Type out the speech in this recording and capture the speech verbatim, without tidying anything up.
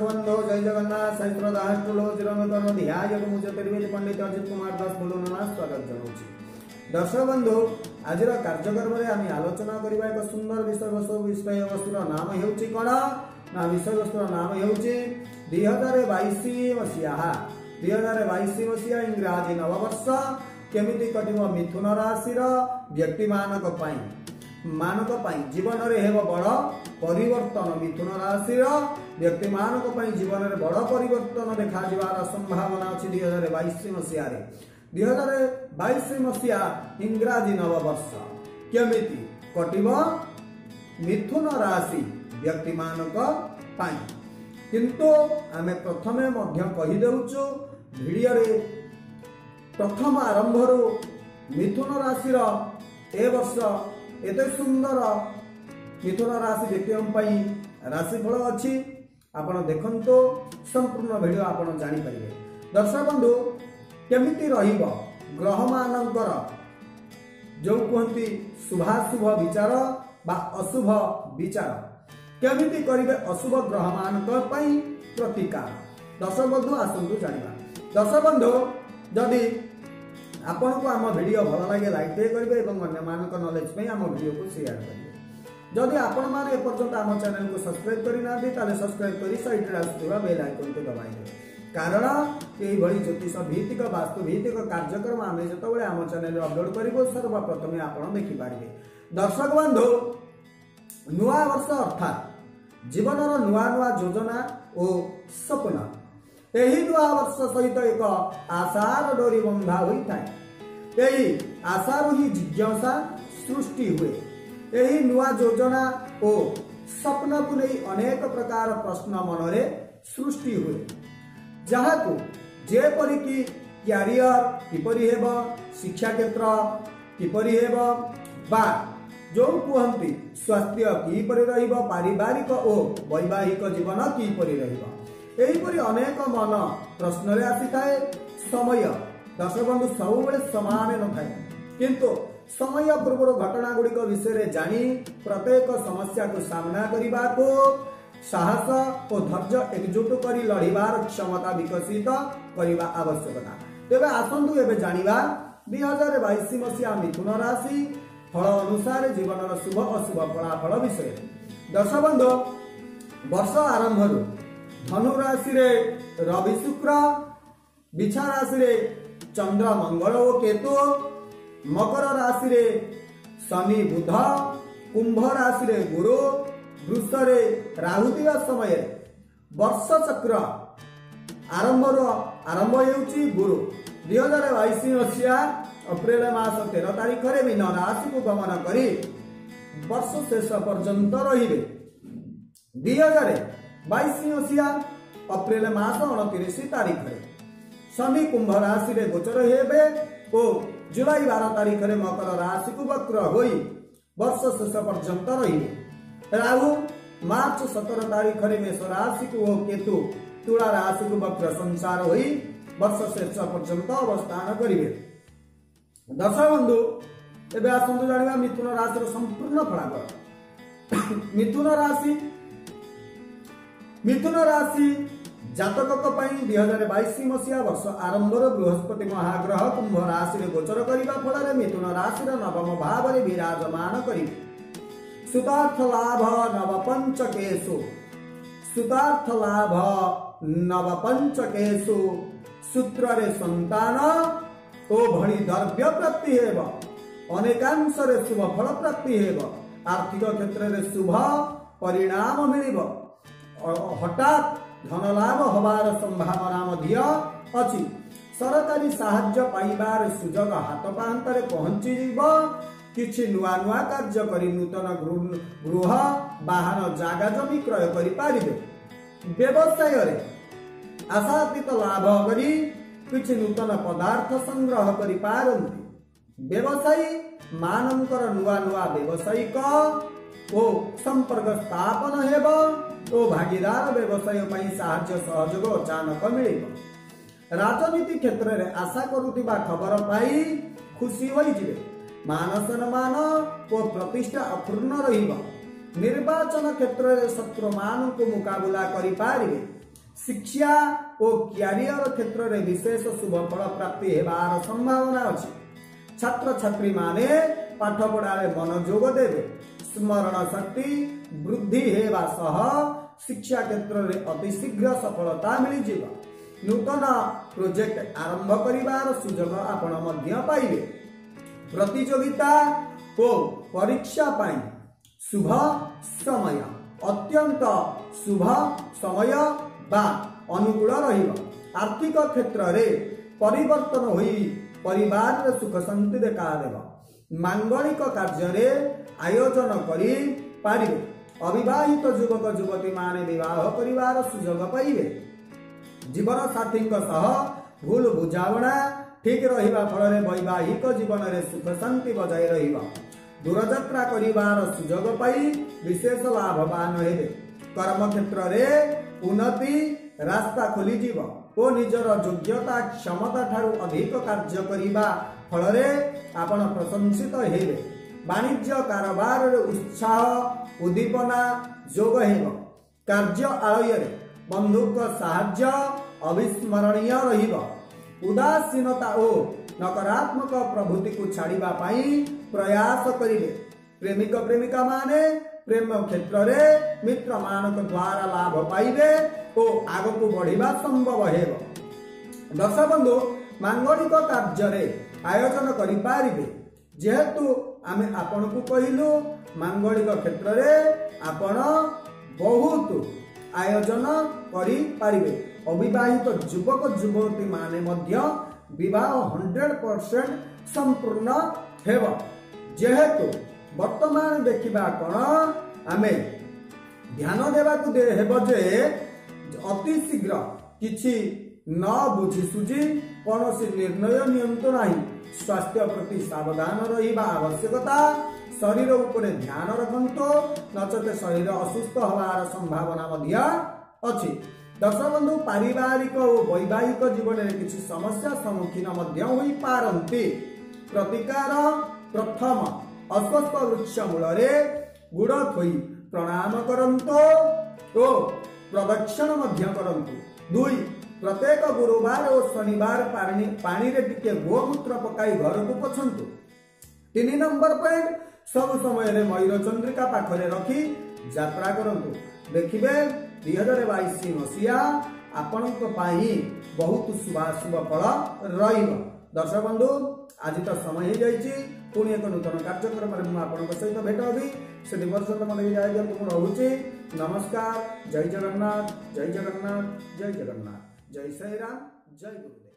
दर्शक बंधु जय जगन्नाथ शास्त्र दाष्ट्रो चिरंतन ध्याय मुझे तिरुवेदी पंडित अजित कुमार दास बोलना स्वागत जनाऊँ। दर्शक बंधु आज कार्यक्रम में आम आलोचना करबा एक सुंदर विषय वस्तु विषय वस्तुर नाम हेउची कौन ना विषय वस्तुर नाम हेउची दुई हजार बाईस मसीहा दुई हजार बाईस मसीहा इंग्राजी नववर्ष केमिति कटिब मिथुन राशि व्यक्ति मानक पाई मानक पाई जीवन रे हेब बड़ परिवर्तन मिथुन राशि व्यक्ति मानक पाई जीवन रे बड़ परिवर्तन देखा जिवार संभावना अछि दुई हजार बाईस मसीहा रे दुई हजार बाईस मसीहा इंग्राजी नववर्ष केमिति कटिब मिथुन राशि व्यक्ति मानक पाई किंतु आमे प्रथमे मध्य कहि देउछु वीडियो रे प्रथम आरंभ रो मिथुन राशि रो ए वर्ष एते सुंदर मिथुन राशि व्यक्ति पाई राशिफल अच्छी आपण देखंतो संपूर्ण वीडियो आपण जानि परिबे। दर्शक बंधु केमिति रहिबो ग्रह मानकर जो कहती शुभाशुभ विचार बा अशुभ विचार केमिति करिवे अशुभ ग्रह मानक पई प्रतिकार। दर्शक बंधु आसंतु जानिबा। दर्शक बंधु जदि आपन को आम वीडियो भल लगे लाइक करेंगे और अन्य मानक नॉलेज पे आम वीडियो को शेयर करेंगे। जदि आपण माने एपर्यंत आम चैनल को सब्सक्राइब करना ताले सब्सक्राइब करी साइड रे आसुवा बेल आइकन को दबाई देबे कारण एई भली ज्योतिष भित्तिक वास्तु भित्तिक कार्यक्रम आमे जतबेले आम चैनल रे अपलोड करिवो सर्वप्रथमे आपण देखि पारिबे। दर्शक बंधु नुआ वर्ष अर्थात जीवनर नुआ नुआ योजना और सपना एही नुआ वर्ष सहित एक आशार डोरी बंधा हुई थाए। एही आशार ही जिज्ञासा सृष्टि हुए। एही नुआ योजना और सपना को नहीं अनेक प्रकार प्रश्न मनरे सृष्टि हुए जहाँ को जेपरि कि क्यारियर किपरि हेब शिक्षा क्षेत्र किपरि हेब बा जो कहती स्वास्थ्य किपरि रहिब पारिवारिक और वैवाहिक जीवन किपरि रहिब एहीपरि अनेक मन प्रश्न रे आसी थाए। समय दर्शक बंधु सब समान न थाए किंतु समय पूर्व घटना गुड़िक विषय रे जानी प्रत्येक समस्या को सामना करने को साहस और धैर्य एकजुट करी लड़िबार क्षमता विकसित करने आवश्यकता। तेबे आसंतु एबे जानिबा दुई हजार बाईस मसीहा मिथुन राशि फल अनुसार जीवन शुभ अशुभ फलाफल विषय। दर्शक बंधु वर्ष आरंभ धनु राशि रे रवि शुक्र बिछा राशि रे चंद्र मंगल और केतु मकर राशि रे शनि बुध कुंभ राशि रे गुरु वृष रे राहु दिवा समय वर्ष चक्र आरंभ आरंभ हेउची गुरु दुई हजार बाईस मसीहा अप्रैल मास तेरह तारीख रे मीन राशि को गमन करी वर्ष शेष पर्यंत रहिबे। दुई हजार बाईस मसीहा अप्रैल मास उनतीस तारीख रे शनि कुंभ राशि रे गोचर हेबे और जुलाई बारह तारीख रे मकर राशि को वक्र होई वर्ष शेष पर्यंत रहिबे। राहु मार्च सत्रह तारीख रे मेष राशि को केतु तुला राशि को वक्र संसार होई वर्ष शेष पर्यंत अवस्थान करिवे। दर्शक बंधु एबे आसंतु जानिबा मिथुन राशि संपूर्ण फलाफल। मिथुन राशि मिथुन राशि जातक दुई हजार बाईस मसीहा वर्ष आरंभ बृहस्पति महाग्रह कुंभ राशि गोचर करने फल मिथुन राशि नवम भाव में विराजमान करें। सुतार्थ लाभ नवपंचकेशु सुतार्थ लाभ नवपंचकेशु सूत्र रे संतान ओ भली द्रव्य प्राप्ति हेब अनेकांश रे शुभ फल प्राप्ति हेब आर्थिक क्षेत्र रे शुभ परिणाम मिलिब हठात धन लाभ हबार संभावना मध्य अछि। सरकारी साहाय्य पाइबार सुजोग हाथ पाहांतरे पहुंची जीव किछि नुआ नुआ कार्य करी नूतन गृह वाहन जागा जमी क्रय करि पारिबे। व्यवसाय रे आशातीत लाभ करी किछि नूतन पदार्थ संग्रह करि पारंती। व्यवसायी मानकर नुआ नुआ व्यवसायिक ओ संपर्क स्थापन हेब ओ भागीदार व्यवसाय पई साहाय्य सहयोग अचानक मिलिब। राजनीति क्षेत्र रे आशा करुतिबा खबर पाई खुशी होई जिवे। मान सम्मान ओ प्रतिष्ठा अपूर्ण रहिब। निर्वाचन क्षेत्र रे शत्रु मान को मुकाबला करि पारिबे। शिक्षा और क्यारियर क्षेत्र में विशेष शुभ फल प्राप्ति हेबार संभावना अछि। छात्र छात्री माने पाठ पढ़ारे मनोयोग देवे, स्मरण शक्ति वृद्धि हेबा सह शिक्षा क्षेत्र में अति शीघ्र सफलता मिल जिव। नूतन प्रोजेक्ट आरंभ करिवार सुयोग आपण मध्य पाइबे। प्रतियोगिता को परीक्षा पाई शुभ समय, अत्यंत शुभ समय बा अनुकूल रहिब। आर्थिक क्षेत्र में परिवर्तन होई परिवार रे सुख शांति देखा देव। मांगलिक कार्य रे आयोजन करी पारिबे। अविवाहित युवक युवती माने विवाह परिवार सुयोग पाइबे। जीवन साथी सह भूल बुझावना ठीक रहिबा फल वैवाहिक जीवन रे सुख शांति बजाय रहिबा। दूरयात्रा करिवार सुयोग पाई विशेष लाभवान हेबे। कर्म क्षेत्र रे उन्नति रास्ता खोली जीव और निजर योग्यता क्षमता ठारू अधिक कार्य करिबा फल रे आपण प्रशंसित हेबे। वाणिज्य कारोबार रे उत्साह उद्दीपना जोग हेब। कार्य आलय रे बंधुक साहाय्य अविस्मरणीय रहिब। उदासीनता और नकारात्मक प्रवृत्ति को छाड़िबा पाई प्रयास करिवे। प्रेमिक प्रेमिका माने प्रेम क्षेत्र रे मित्र मानक द्वारा लाभ पाइबे और आग को बढ़िबा संभव हेब। दर्शक बंधु मांगलिक कार्य रे आयोजन करि पारिबे। जेहेतु आमे आपण को कहिलु मांगलिक क्षेत्र रे आपण बहुत आयोजन करि पारिबे। अविवाहित युवक युवती माने मध्य विवाह हंड्रेड परसेंट संपूर्ण हेब। जेहेतु वर्तमान देखिबा कोन आमे ध्यान देबा को दे हेब जे अति शीघ्र किछि न बुझी सुझी कौनसी निर्णय नियंत्रण नाही। स्वास्थ्य प्रति सावधान रहिबा आवश्यकता। शरीर उपरे ध्यान रखंतो नचते शरीर असुस्थ होवार संभावना मध्य अछि। दर्शक बंधु पारिवारिक और वैवाहिक जीवन में किसी समस्या सम्मुखीन मध्य होई पारंती। प्रतिकार प्रथम अश्वत्थ वृक्ष मूल गुड़ थोई प्रणाम करंतो तो प्रदक्षिण मध्य करंतु। दुई प्रत्येक गुरुवार और शनिवार पानी पानी रे टिके गोमूत्र पकाई घर को पोछंतु। तीन नंबर पॉइंट सब समय रे मयूर चंद्रिका पाखरे रखी यात्रा करंतु। देखिबे दुई हजार बाईस मसीहा आपणक पाई बहुत शुभाशुभ फल रहिब। दर्शक बंधु आज तो समय हो जाइए। पुणी एक नूतन कार्यक्रम में मुझे सहित भेट होगी। से पर्यटन मन विदाय दिखाँ रोचे। नमस्कार। जय जगन्नाथ जय जगन्नाथ जय जगन्नाथ जय श्री राम जय गुरुदेव।